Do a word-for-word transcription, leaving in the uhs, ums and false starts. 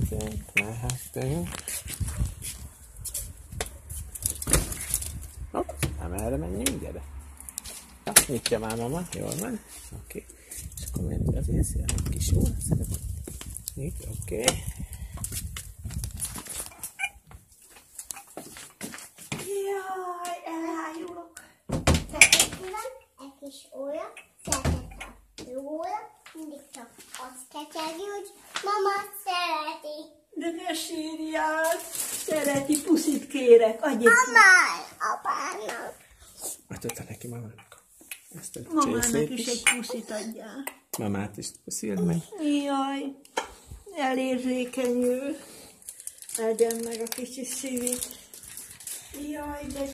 mehetünk, mehetünk. Hopp, nem erre menjünk, gyere. Ja, nyitja már mama, jól van. Oké. Okay. És akkor menjünk azért szépen egy kis óra. Nyit, oké. Okay. Jaj, elájulok. Szeretetlen, egy kis óra, szeretetlen. Róla mindig csak azt ketyegi, hogy mama szereti. De ne sírjál. Szereti, puszit kérek. Adj egy Mama, apának. Adjad neki mamának. Ezt a mamának is egy puszit adjál. Mamát is puszild meg. Jaj, elérzékenyül. Legyen meg a kicsi szívét. Jaj, de